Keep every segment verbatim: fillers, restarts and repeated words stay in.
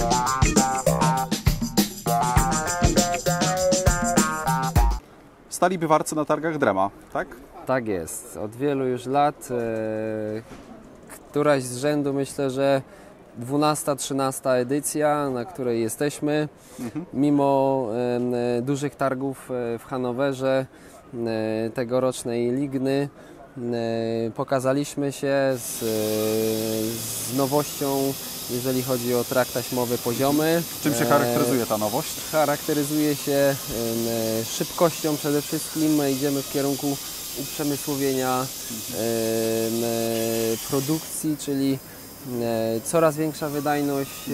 Stali bywarcy na targach Drema, tak? Tak jest. Od wielu już lat. E, któraś z rzędu, myślę, że dwunasta, trzynasta edycja, na której jesteśmy. Mhm. Mimo e, dużych targów w Hanowerze, e, tegorocznej Ligny, e, pokazaliśmy się z, z nowością, jeżeli chodzi o trak taśmowy poziomy. Czym się charakteryzuje ta nowość? Charakteryzuje się szybkością przede wszystkim. Idziemy w kierunku uprzemysłowienia produkcji, czyli coraz większa wydajność.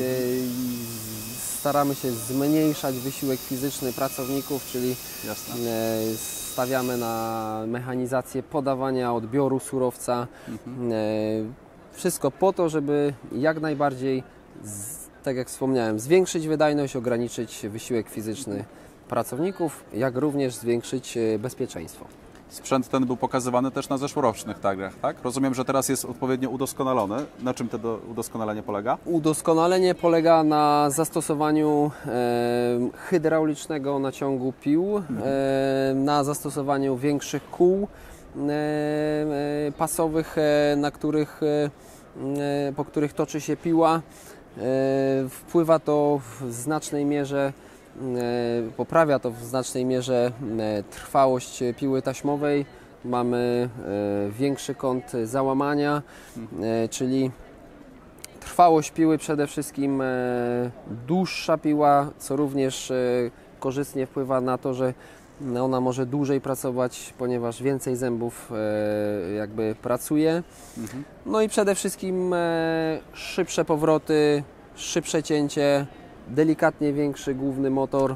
Staramy się zmniejszać wysiłek fizyczny pracowników, czyli Jasne. stawiamy na mechanizację podawania, odbioru surowca. Mhm. Wszystko po to, żeby jak najbardziej, tak jak wspomniałem, zwiększyć wydajność, ograniczyć wysiłek fizyczny pracowników, jak również zwiększyć bezpieczeństwo. Sprzęt ten był pokazywany też na zeszłorocznych targach, tak? Rozumiem, że teraz jest odpowiednio udoskonalony. Na czym to udoskonalenie polega? Udoskonalenie polega na zastosowaniu e, hydraulicznego naciągu pił, mhm. e, na zastosowaniu większych kół e, e, pasowych, e, na których, e, po których toczy się piła. E, wpływa to w znacznej mierze poprawia to w znacznej mierze trwałość piły taśmowej. Mamy większy kąt załamania, czyli trwałość piły przede wszystkim dłuższa piła, co również korzystnie wpływa na to, że ona może dłużej pracować, ponieważ więcej zębów jakby pracuje. No i przede wszystkim szybsze powroty, szybsze cięcie, delikatnie większy główny motor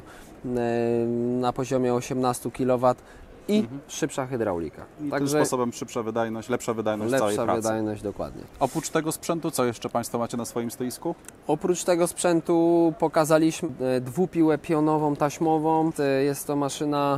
na poziomie osiemnaście kilowatów i mhm. szybsza hydraulika. I Także tym sposobem szybsza wydajność, lepsza wydajność lepsza całej pracy. Lepsza wydajność, dokładnie. Oprócz tego sprzętu, co jeszcze Państwo macie na swoim stoisku? Oprócz tego sprzętu pokazaliśmy dwupiłę pionową taśmową. Jest to maszyna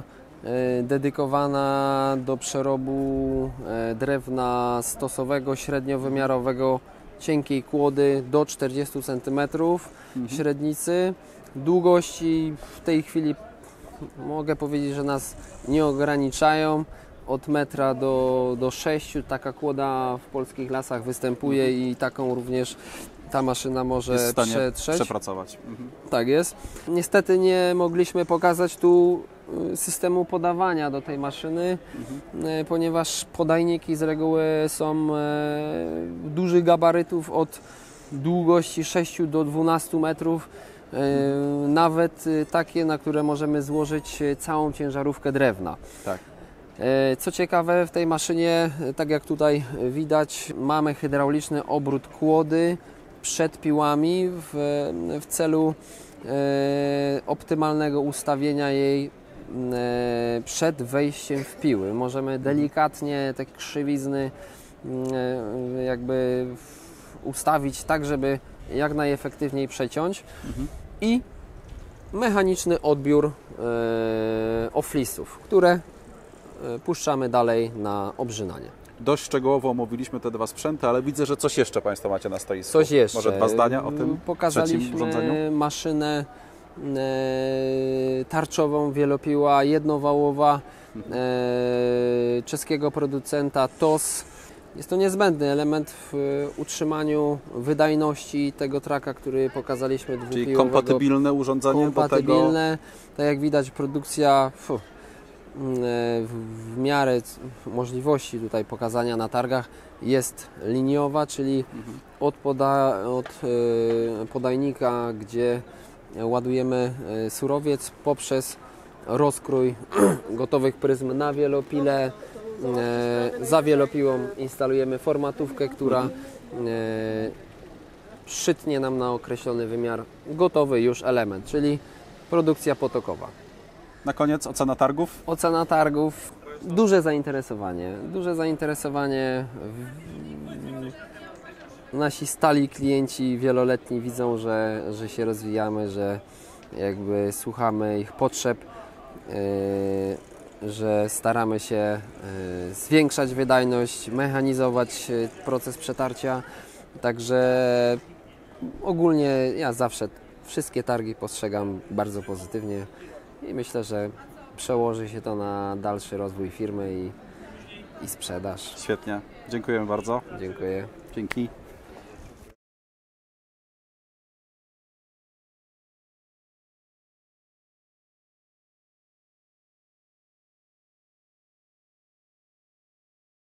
dedykowana do przerobu drewna stosowego, średniowymiarowego, cienkiej kłody do czterdziestu centymetrów mhm. średnicy. Długości w tej chwili mogę powiedzieć, że nas nie ograniczają. Od metra do, do sześciu taka kłoda w polskich lasach występuje mhm. i taką również ta maszyna może jest w stanie przetrzeć. Przepracować. Mhm. Tak jest. Niestety nie mogliśmy pokazać tu systemu podawania do tej maszyny, mhm. ponieważ podajniki z reguły są dużych gabarytów, od długości sześciu do dwunastu metrów, mhm. nawet takie, na które możemy złożyć całą ciężarówkę drewna. Tak. Co ciekawe, w tej maszynie, tak jak tutaj widać, mamy hydrauliczny obrót kłody przed piłami w, w celu e, optymalnego ustawienia jej e, przed wejściem w piły. Możemy delikatnie te krzywizny e, jakby ustawić tak, żeby jak najefektywniej przeciąć mhm. i mechaniczny odbiór e, oflisów, które puszczamy dalej na obrzynanie. Dość szczegółowo omówiliśmy te dwa sprzęty, ale widzę, że coś jeszcze Państwo macie na stoisku. Coś jeszcze. Może dwa zdania o tym Pokazaliśmy urządzeniu? maszynę e, tarczową, wielopiła, jednowałowa e, czeskiego producenta T O S. Jest to niezbędny element w utrzymaniu wydajności tego traka, który pokazaliśmy dwupiłowego. Czyli kompatybilne urządzenie kompatybilne. do tego? Tak jak widać, produkcja Fuh, w miarę możliwości tutaj pokazania na targach jest liniowa, czyli mhm. od, poda, od podajnika, gdzie ładujemy surowiec, poprzez rozkrój gotowych pryzm na wielopile. Za wielopiłą instalujemy formatówkę, która mhm. przytnie nam na określony wymiar gotowy już element, czyli produkcja potokowa. Na koniec ocena targów? Ocena targów, duże zainteresowanie. Duże zainteresowanie. Nasi stali klienci wieloletni widzą, że, że się rozwijamy, że jakby słuchamy ich potrzeb, yy, że staramy się yy, zwiększać wydajność, mechanizować proces przetarcia. Także ogólnie ja zawsze wszystkie targi postrzegam bardzo pozytywnie i myślę, że przełoży się to na dalszy rozwój firmy i, i sprzedaż. Świetnie. Dziękujemy bardzo. Dziękuję. Dzięki.